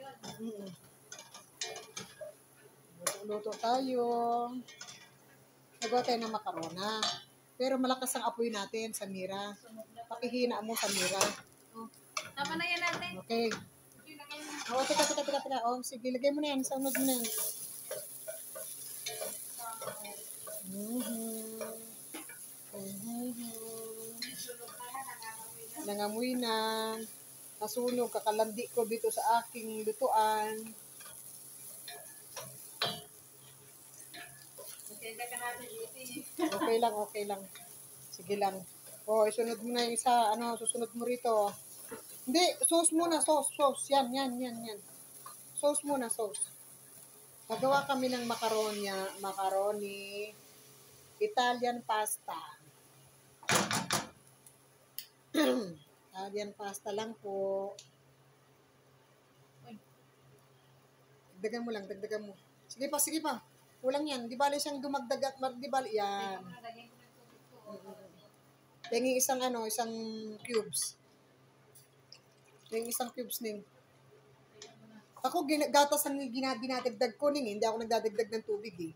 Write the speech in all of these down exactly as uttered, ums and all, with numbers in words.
Mm. Luto-luto tayo. Nagawa tayo ng makarona. Pero malakas ang apoy natin, Samira. Pakihina mo, Samira. Oh. Tama na yan natin. Okay. Oo, oh, teka, teka, teka, teka. Oh, sige, lagay mo na yan. Saunod mo na yan. Mm-hmm. Mm-hmm. Nangamoy na. Nasunog, kakalandi ko dito sa aking lutuan. Okay lang, okay lang. Sige lang. Oh, isunod mo na yung isa. Ano, susunod mo rito. Hindi, sauce muna, sauce, sauce. Yan, yan, yan, yan. Sauce muna, sauce. Nagawa kami ng macaroni, macaroni, Italian pasta. Italian pasta lang po. Dagdagan mo lang, dagdagan mo. Sige pa, sige pa. Kulang yan. Di bali siyang dumagdag at di bali yan. Tingin isang ano, isang cubes. Tingin isang cubes ning. Ako, gatas ang dinadagdag ko ning. Hindi ako nagdadagdag ng tubig eh.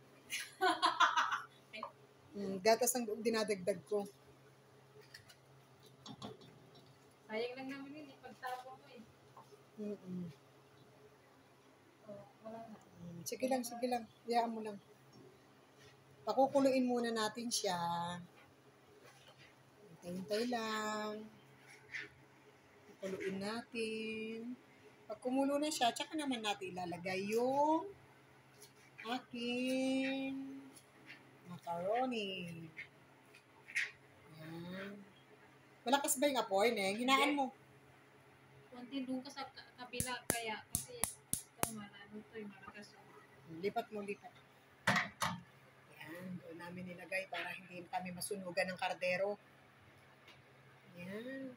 mm, gatas ang dinadagdag ko. Sayang lang namin yun, pagtapon ko eh. Mm-mm. Oh, wala na. Sige lang, sige lang. Hayaan mo lang. Pakukuluin muna natin siya. Hintay-hintay lang. Pakuluin natin. Pag kumulo na siya, tsaka naman natin ilalagay yung aking macaroni. Yan. Malakas ba yung apoy, Neng? Hinaan mo. Kunti doon ka sa kabila kaya kasi ito ano to yung malakas. Lipat mo, lipat. Yan, doon namin nilagay para hindi kami masunugan ng kardero. Yan.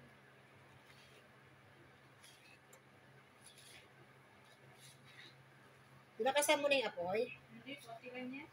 Pinakasan mo na yung apoy? Hindi, pati lang yan.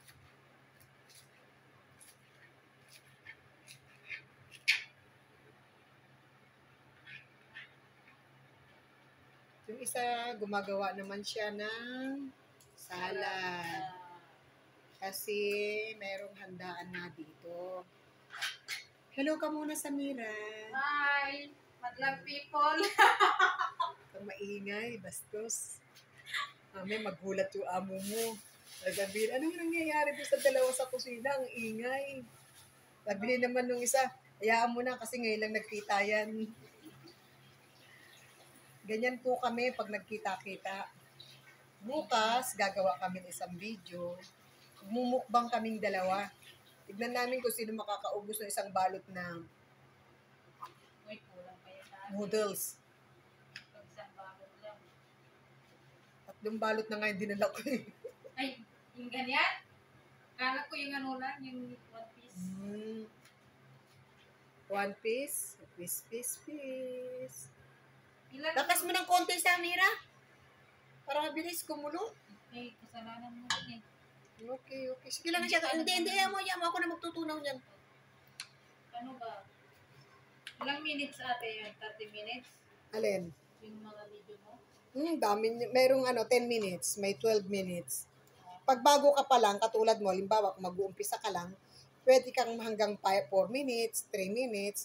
Yung isa, gumagawa naman siya ng salad. Kasi mayroong handaan na dito. Hello ka muna, Samira. Hi! Madlang people! Kung maingay, bastos. Mami, magulat yung amo mo. Sabihin, anong nangyayari doon sa dalawa sa kusina? Ang ingay. Sabi naman nung isa, hayaan mo na kasi ngayon lang nagkita yan. Ganyan po kami pag nagkita-kita. Bukas, gagawa kami ng isang video. Mumukbang kaming dalawa. Tignan namin kung sino makakaubos ng isang balot na Wait, kulang pa yan. noodles. Isang balot lang. Tatlong balot na nga yung dinala ko eh. Ay, yung ganyan? Kala ko yung ano lang, yung one piece. Mm. One piece. Piece, piece, piece. Ilan? Lakas mo ng konti, Samira. Para mabilis kumulo. Ay, kasalanan mo rin eh. Okay, okay. Sige lang siya. Hindi, hindi. Yan mo, yan mo. Ako na magtutunaw niyan. Ano ba? Ilang minutes ate yun? thirty minutes? Alin? Yung mga video mo? Hmm, dami. Merong ano, ten minutes. May twelve minutes. Pag bago ka pa lang, katulad mo, limbawa, kung mag-uumpisa ka lang, pwede kang hanggang four minutes, three minutes.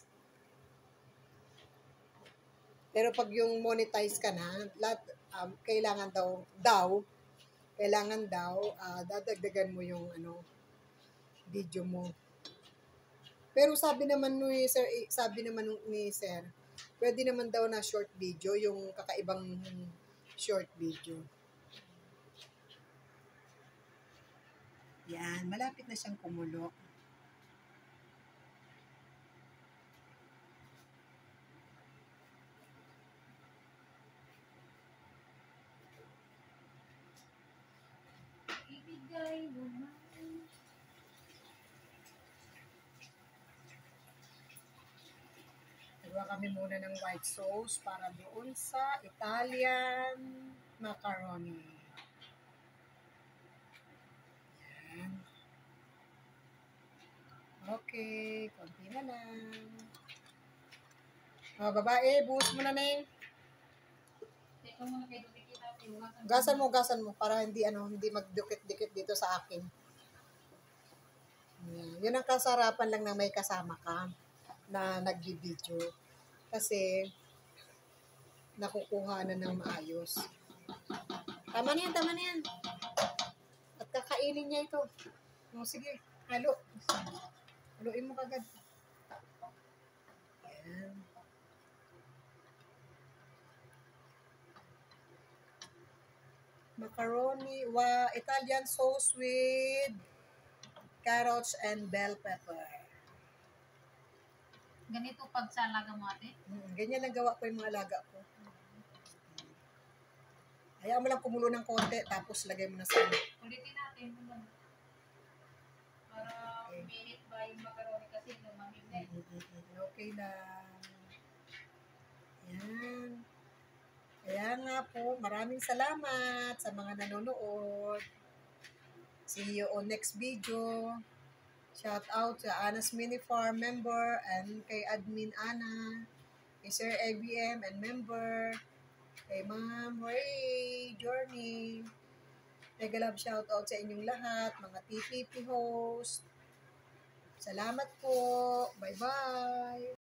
Pero pag yung monetize ka na, lahat, um, kailangan daw, daw, kailangan daw, uh, dadagdagan mo yung ano, video mo. Pero sabi naman ni Sir, sabi naman ni Sir, pwede naman daw na short video, yung kakaibang short video. Yan, malapit na siyang kumulo. Ibigay mo na. Nagawa kami muna ng white sauce para doon sa Italian macaroni. Yan. Okay, konti na lang. Mga babae, buhos mo na, Neng. Teka muna kay Dumikita. Iwasan Gasan mo, gasan mo para hindi ano, hindi magdukit-dikit dito sa akin. Yan. Yun ang kasarapan lang na may kasama ka na nag-video. Kasi nakukuha na ng maayos. Tama na yan, tama na yan. At kakainin niya ito. O, sige, halo. Haluin mo kagad. Yan. Macaroni, wa Italian sauce with carrots and bell pepper. Ganito pag sa alaga mo ate. Mm, ganyan lang gawa ko yung mga alaga ko. Hayaan mo lang kumulo ng konti, tapos lagay mo na sa ano. Ulitin natin. Para umihit ba yung macaroni kasi lumamig na eh. Okay lang. Yan. Kaya nga po, maraming salamat sa mga nanonood. See you on next video. Shout out to Anna's Mini Farm member and kay Admin Anna, kay Sir A B M and member, kay Ma'am Ray Journey. Mega love shout out sa inyong lahat, mga T P P host. Salamat po. Bye-bye.